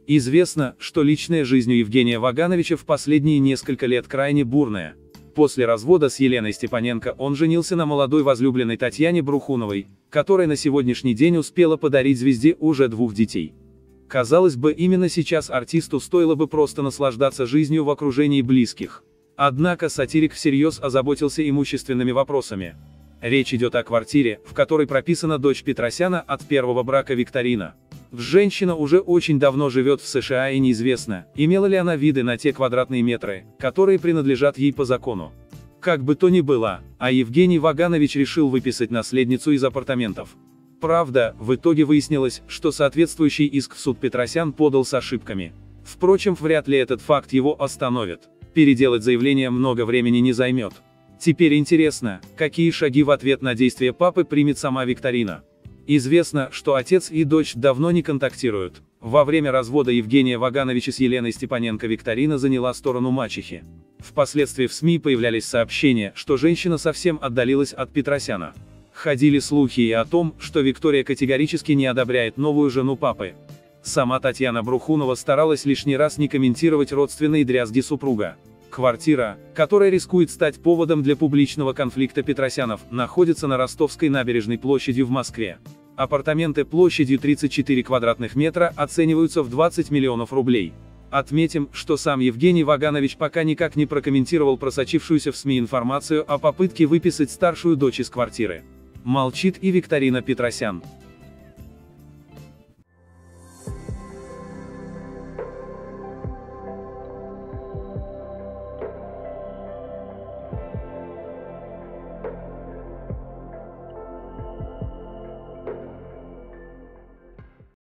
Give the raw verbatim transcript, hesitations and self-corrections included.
Известно, что личная жизнь у Евгения Вагановича в последние несколько лет крайне бурная. После развода с Еленой Степаненко он женился на молодой возлюбленной Татьяне Брухуновой, которая на сегодняшний день успела подарить звезде уже двух детей. Казалось бы, именно сейчас артисту стоило бы просто наслаждаться жизнью в окружении близких. Однако сатирик всерьез озаботился имущественными вопросами. Речь идет о квартире, в которой прописана дочь Петросяна от первого брака Викторина. Женщина уже очень давно живет в США, и неизвестно, имела ли она виды на те квадратные метры, которые принадлежат ей по закону. Как бы то ни было, а Евгений Ваганович решил выписать наследницу из апартаментов. Правда, в итоге выяснилось, что соответствующий иск в суд Петросян подал с ошибками. Впрочем, вряд ли этот факт его остановит. Переделать заявление много времени не займет. Теперь интересно, какие шаги в ответ на действия папы примет сама Викторина. Известно, что отец и дочь давно не контактируют. Во время развода Евгения Вагановича с Еленой Степаненко Викторина заняла сторону мачехи. Впоследствии в СМИ появлялись сообщения, что женщина совсем отдалилась от Петросяна. Ходили слухи и о том, что Виктория категорически не одобряет новую жену папы. Сама Татьяна Брухунова старалась лишний раз не комментировать родственные дрязги супруга. Квартира, которая рискует стать поводом для публичного конфликта Петросянов, находится на Ростовской набережной площадью в Москве. Апартаменты площадью тридцать четыре квадратных метра оцениваются в двадцать миллионов рублей. Отметим, что сам Евгений Ваганович пока никак не прокомментировал просочившуюся в СМИ информацию о попытке выписать старшую дочь из квартиры. Молчит и Викторина Петросян.